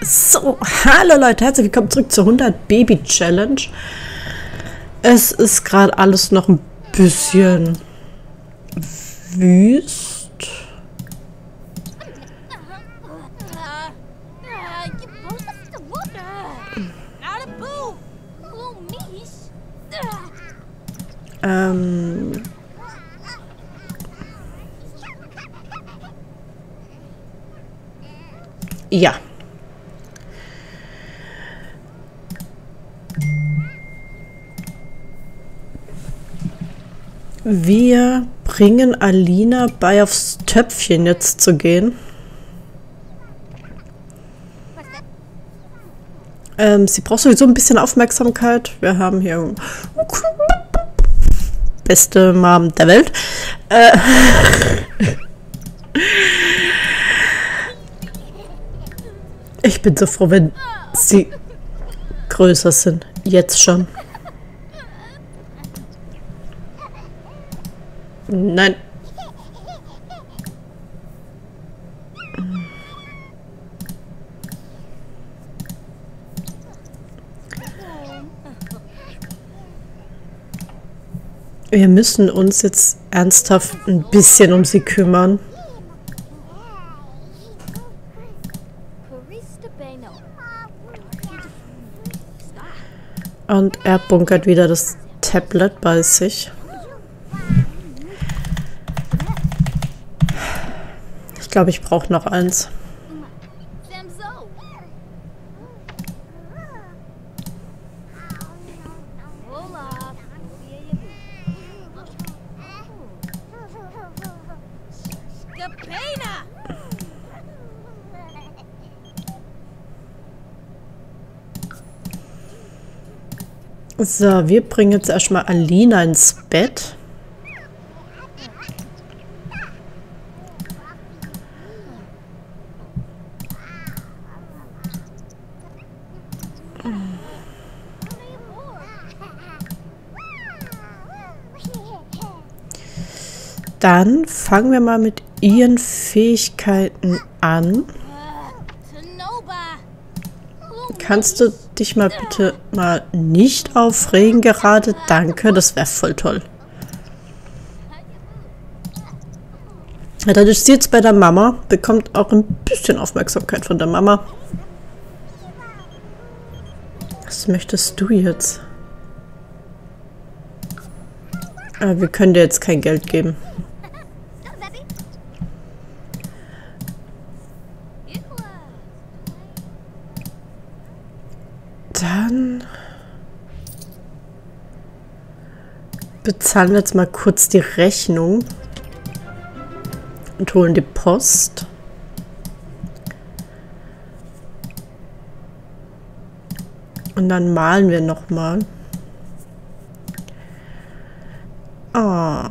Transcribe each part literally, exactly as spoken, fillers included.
So, hallo Leute, herzlich willkommen zurück zur hundert Baby Challenge. Es ist gerade alles noch ein bisschen wüst. Ähm... Ja. Wir bringen Alina bei, aufs Töpfchen jetzt zu gehen. Ähm, sie braucht sowieso ein bisschen Aufmerksamkeit. Wir haben hier beste Mom der Welt. Äh ich bin so froh, wenn sie größer sind. Jetzt schon. Nein. Wir müssen uns jetzt ernsthaft ein bisschen um sie kümmern. Und er bunkert wieder das Tablet bei sich. Ich glaube, ich brauche noch eins. So, wir bringen jetzt erstmal Alina ins Bett. Dann fangen wir mal mit ihren Fähigkeiten an. Kannst du dich mal bitte mal nicht aufregen gerade? Danke, das wäre voll toll. Ja, dann ist sie jetzt bei der Mama. Bekommt auch ein bisschen Aufmerksamkeit von der Mama. Was möchtest du jetzt? Ah, wir können dir jetzt kein Geld geben. Dann bezahlen wir jetzt mal kurz die Rechnung und holen die Post. Und dann malen wir noch mal. Ah.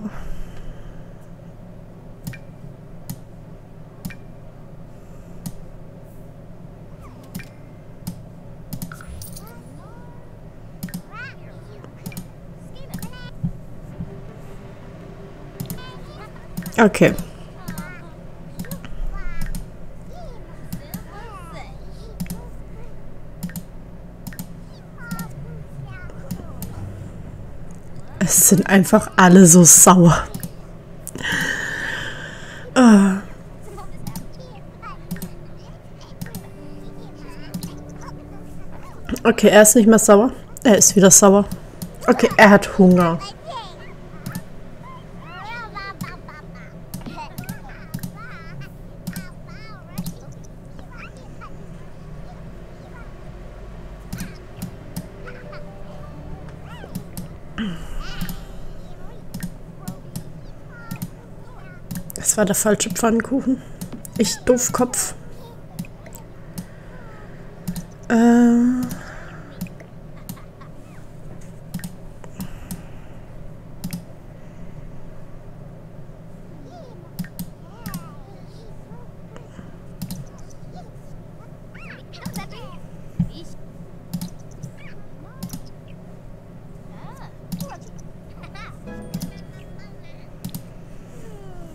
Okay. Es sind einfach alle so sauer. Ah. Okay, er ist nicht mehr sauer. Er ist wieder sauer. Okay, er hat Hunger. Das war der falsche Pfannkuchen. Ich Doofkopf. Äh.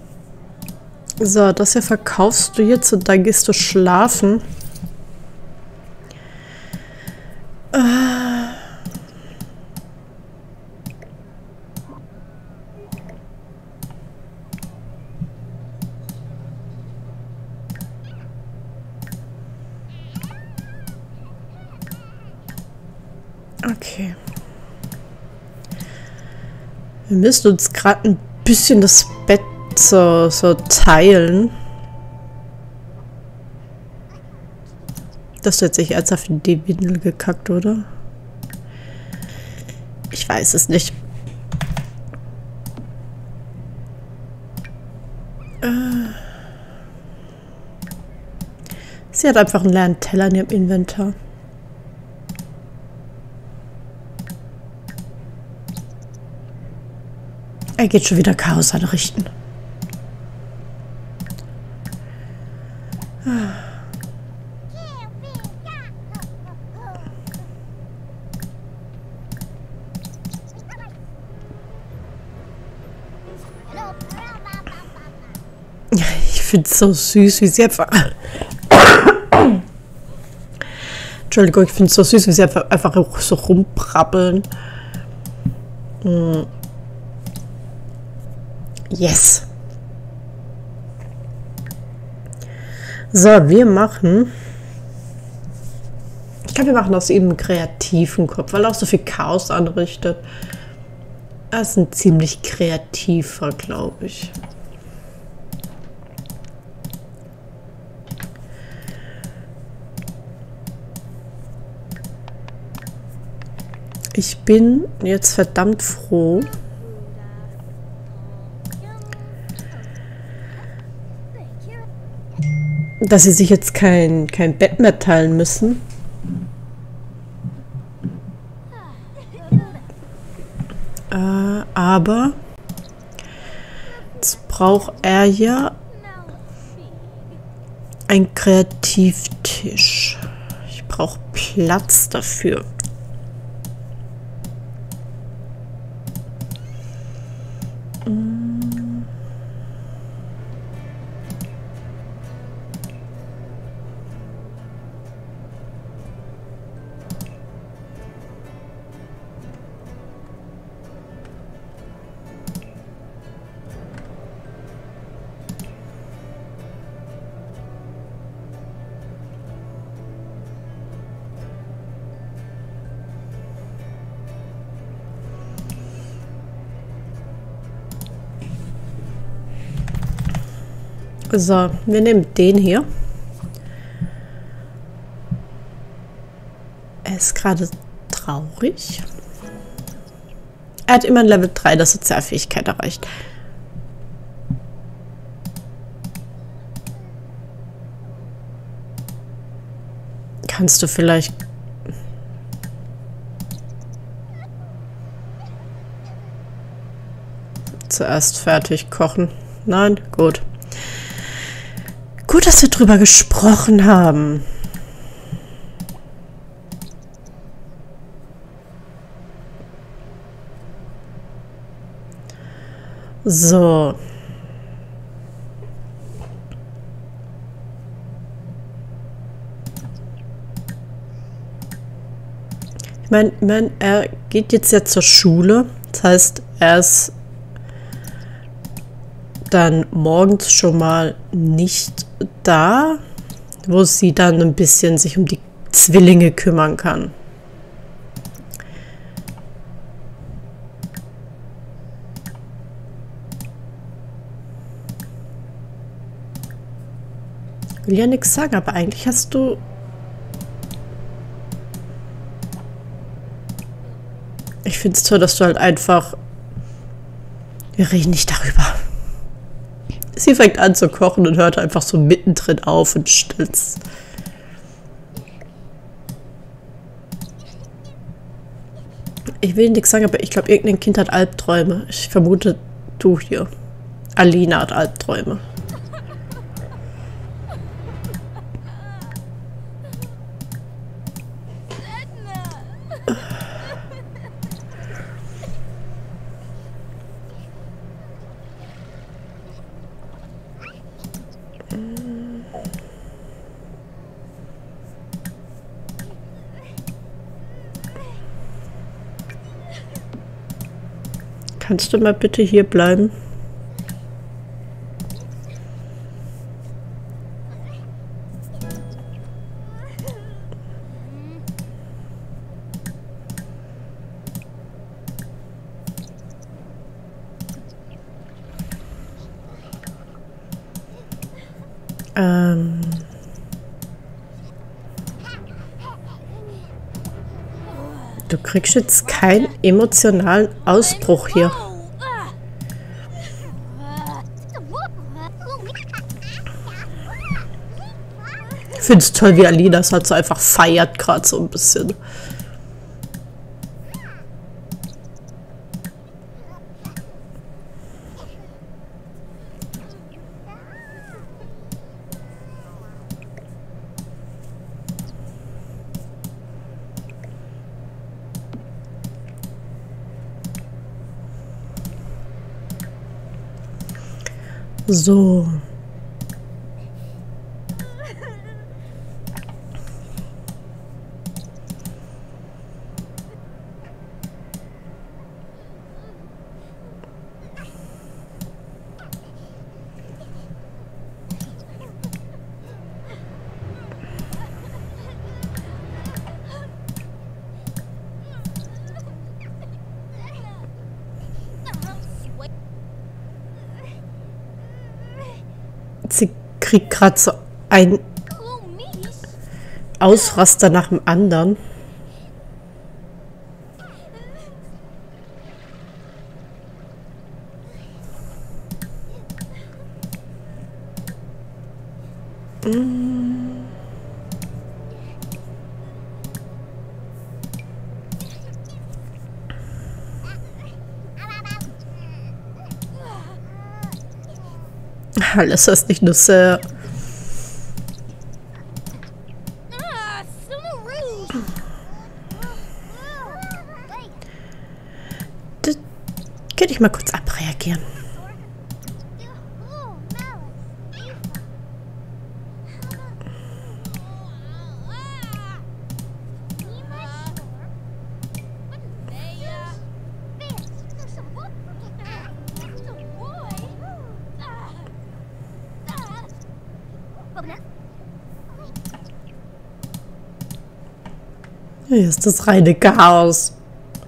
So, das hier verkaufst du jetzt und dann gehst du schlafen. Okay. Wir müssen uns gerade ein bisschen das Bett so, so teilen. Das hat sich ernsthaft in die Windel gekackt, oder? Ich weiß es nicht. Äh. Sie hat einfach einen leeren Teller in ihrem Inventar. Er geht schon wieder Chaos anrichten. Ich finde es so süß, wie sie einfach... Entschuldigung, ich finde es so süß, wie sie einfach, einfach so rumprabbeln. Hm. Yes. So, wir machen... Ich glaube, wir machen aus ihm einen kreativen Kopf, weil er auch so viel Chaos anrichtet. Er ist ein ziemlich kreativer, glaube ich. Ich bin jetzt verdammt froh, dass sie sich jetzt kein, kein Bett mehr teilen müssen. Äh, aber jetzt braucht er ja einen Kreativtisch. Ich brauche Platz dafür. So, wir nehmen den hier. Er ist gerade traurig. Er hat immer ein Level drei der Sozialfähigkeit erreicht. Kannst du vielleicht... zuerst fertig kochen? Nein? Gut. Gut, dass wir drüber gesprochen haben. So. Ich meine, ich mein, er geht jetzt ja zur Schule. Das heißt, er ist dann morgens schon mal nicht da, wo sie dann ein bisschen sich um die Zwillinge kümmern kann. Ich will ja nichts sagen, aber eigentlich hast du... Ich finde es toll, dass du halt einfach... Wir reden nicht darüber. Sie fängt an zu kochen und hört einfach so mittendrin auf und stillt's. Ich will nichts sagen, aber ich glaube, irgendein Kind hat Albträume. Ich vermute, du hier. Alina hat Albträume. Kannst du mal bitte hier bleiben? Ähm... Du kriegst jetzt keinen emotionalen Ausbruch hier. Ich finde es toll, wie Alina das halt so einfach feiert, gerade so ein bisschen. So. Sie kriegt gerade so ein Ausraster nach dem anderen. Alles ist nicht nur sehr... Das könnte ich mal kurz abreagieren. Hier ist das reine Chaos.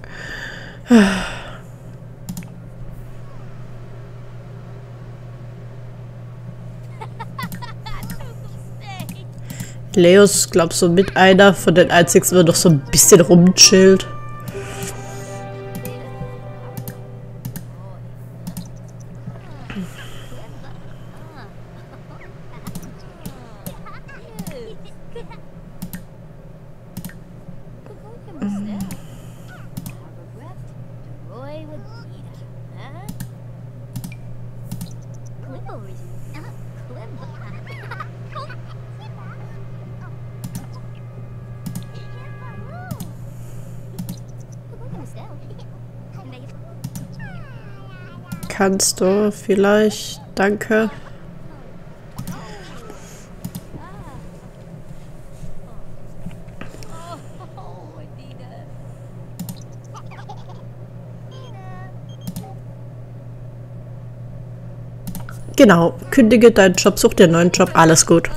Leos, glaubst du, mit einer von den einzigen, der noch so ein bisschen rumchillt. Kannst du vielleicht? Danke. Genau, kündige deinen Job, such dir einen neuen Job, alles gut.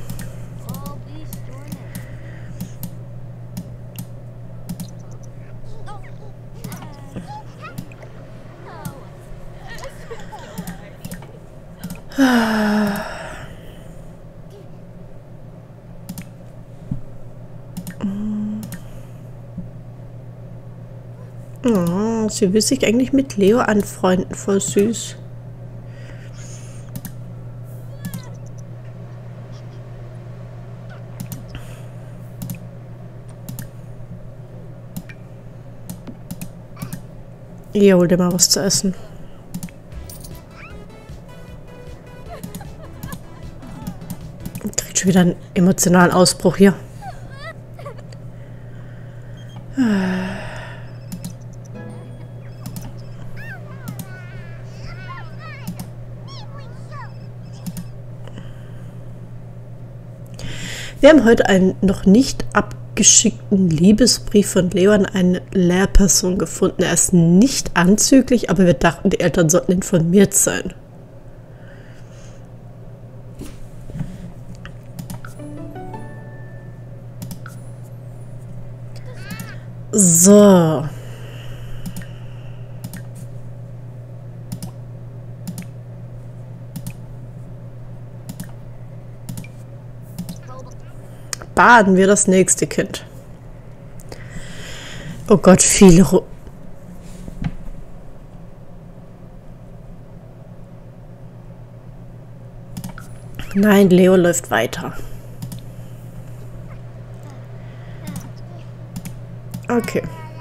Oh, sie will sich eigentlich mit Leo anfreunden, voll süß. Hier, hol dir mal was zu essen. Kriegt schon wieder einen emotionalen Ausbruch hier. Wir haben heute einen noch nicht abgeschickten Liebesbrief von Leo an eine Lehrperson gefunden. Er ist nicht anzüglich, aber wir dachten, die Eltern sollten informiert sein. So. Baden wir das nächste Kind. Oh Gott, viele Ru Nein, Leo läuft weiter. Okay.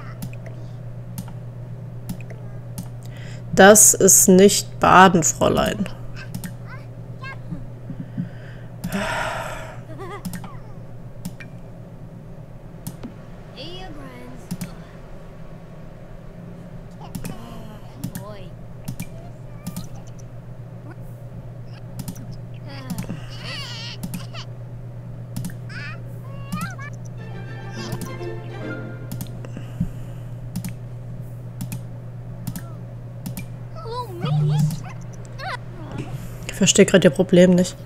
Das ist nicht Baden, Fräulein. Ich verstehe gerade ihr Problem nicht.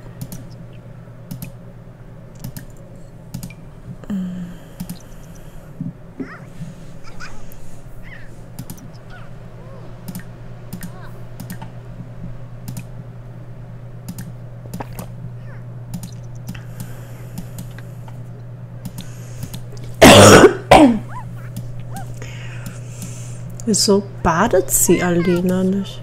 Wieso badet sie Alina nicht?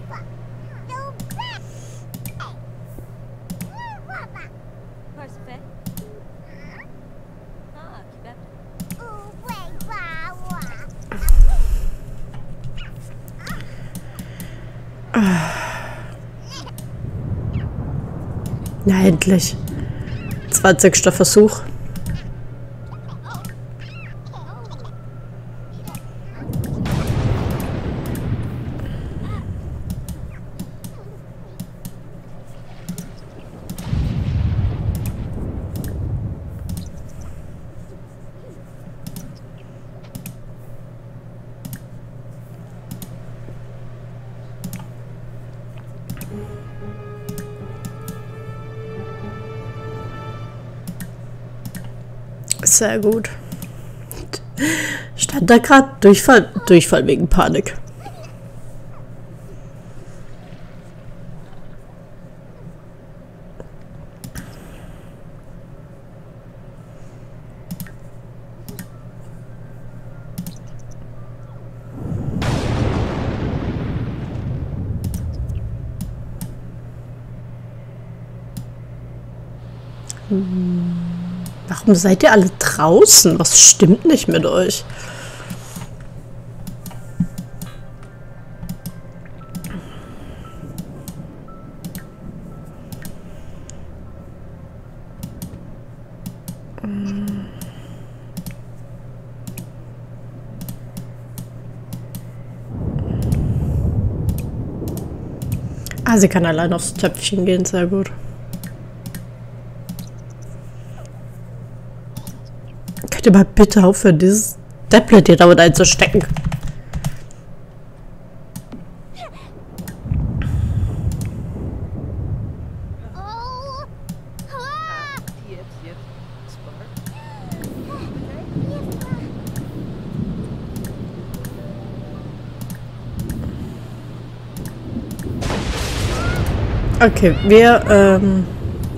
Na endlich. zwanzigster Versuch. Sehr gut. Stand da gerade Durchfall, Durchfall wegen Panik. Hm. Warum seid ihr alle draußen? Was stimmt nicht mit euch? Ah, sie kann allein aufs Töpfchen gehen, sehr gut. Könnt ihr mal bitte aufhören, dieses Tablet hier damit einzustecken? Okay, wir, ähm...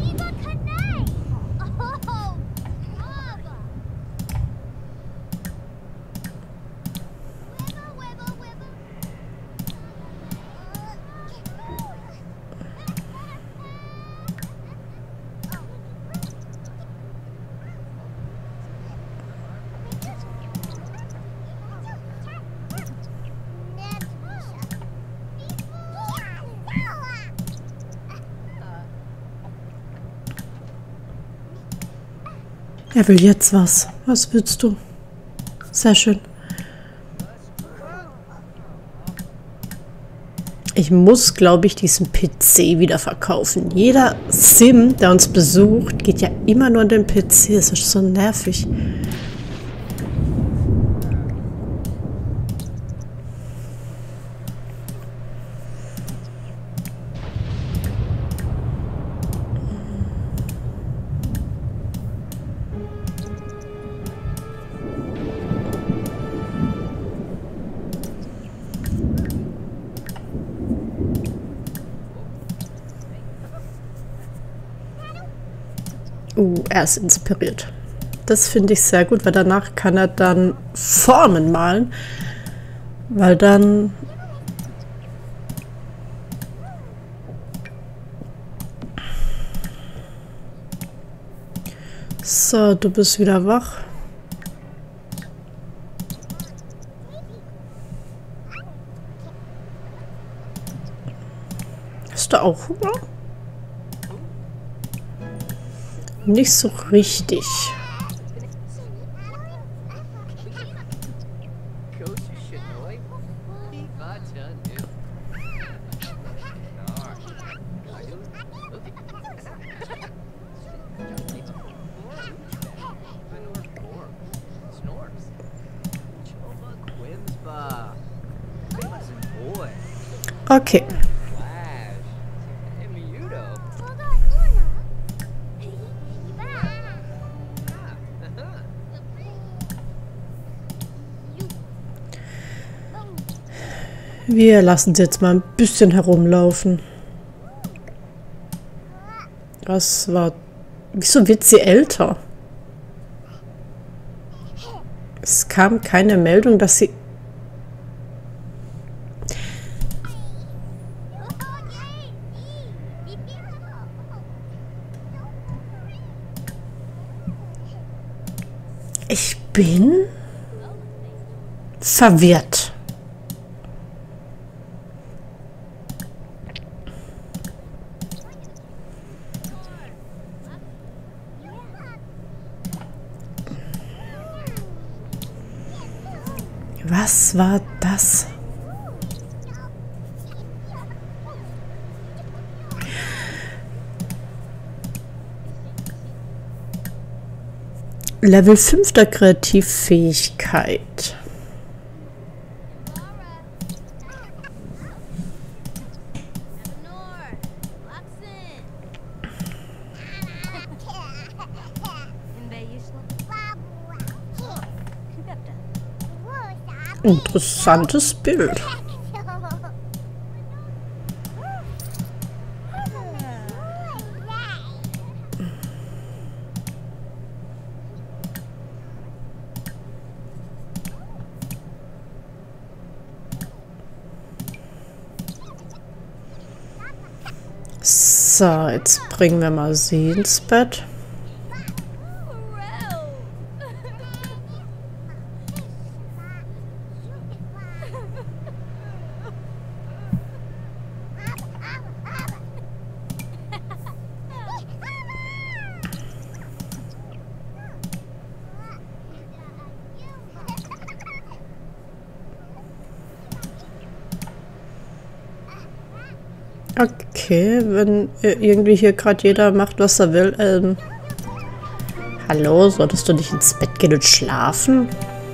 er will jetzt was. Was willst du? Sehr schön. Ich muss, glaube ich, diesen P C wieder verkaufen. Jeder Sim, der uns besucht, geht ja immer nur an den P C. Das ist so nervig. Uh, er ist inspiriert. Das finde ich sehr gut, weil danach kann er dann Formen malen. Weil dann... So, du bist wieder wach. Hast du auch Hunger? Nicht so richtig. Okay. Wir lassen sie jetzt mal ein bisschen herumlaufen. Was war... Wieso wird sie älter? Es kam keine Meldung, dass sie... Ich bin verwirrt. Was war das? Level fünf der Kreativfähigkeit. Interessantes Bild. So, jetzt bringen wir mal sie ins Bett. Okay, wenn irgendwie hier gerade jeder macht, was er will. Ähm, hallo, solltest du nicht ins Bett gehen und schlafen?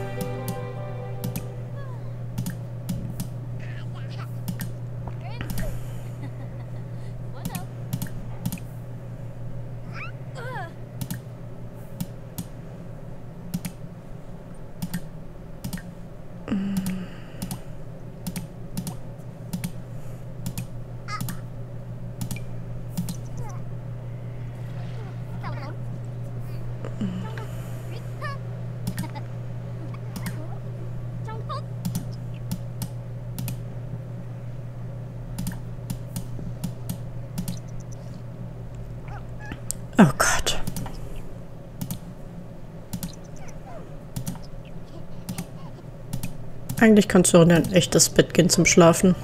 Oh Gott. Eigentlich kannst du auch in ein echtes Bett gehen zum Schlafen.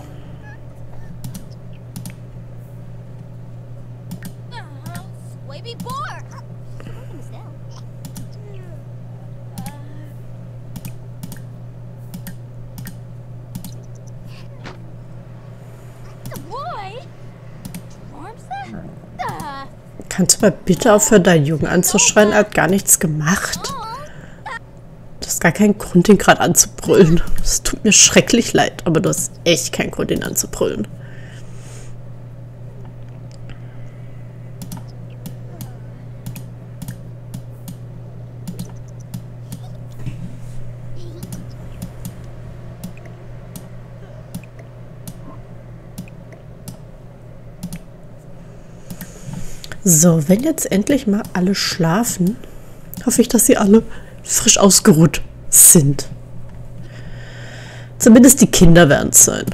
Kannst du mal bitte aufhören, deinen Jungen anzuschreien? Er hat gar nichts gemacht. Du hast gar keinen Grund, ihn gerade anzubrüllen. Es tut mir schrecklich leid, aber du hast echt keinen Grund, ihn anzubrüllen. So, wenn jetzt endlich mal alle schlafen, hoffe ich, dass sie alle frisch ausgeruht sind. Zumindest die Kinder werden es sein.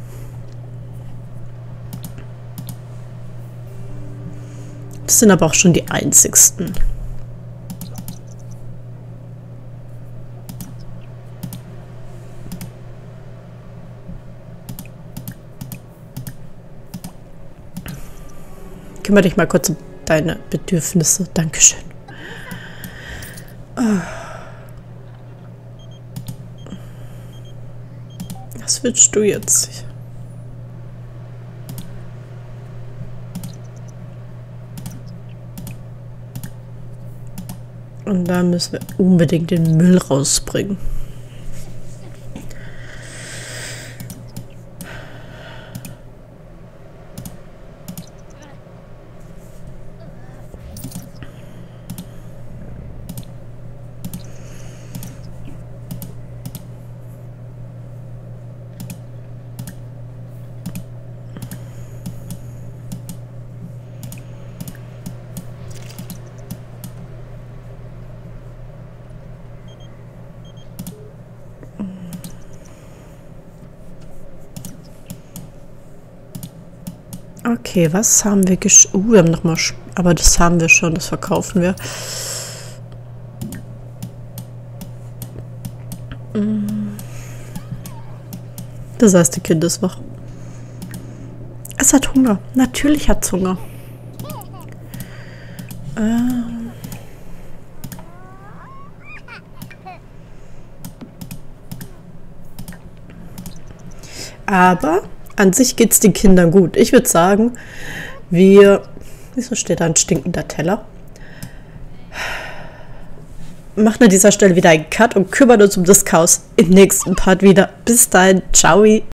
Das sind aber auch schon die einzigsten. Kümmere dich mal kurz um deine Bedürfnisse. Dankeschön. Was willst du jetzt? Und da müssen wir unbedingt den Müll rausbringen. Okay, was haben wir gesch... Uh, wir haben nochmal... Aber das haben wir schon, das verkaufen wir. Das erste Kind ist wach. Es hat Hunger. Natürlich hat es Hunger. Ähm... Aber an sich geht es den Kindern gut. Ich würde sagen, wir... Wieso steht da ein stinkender Teller? Machen an dieser Stelle wieder einen Cut und kümmern uns um das Chaos im nächsten Part wieder. Bis dahin, ciao.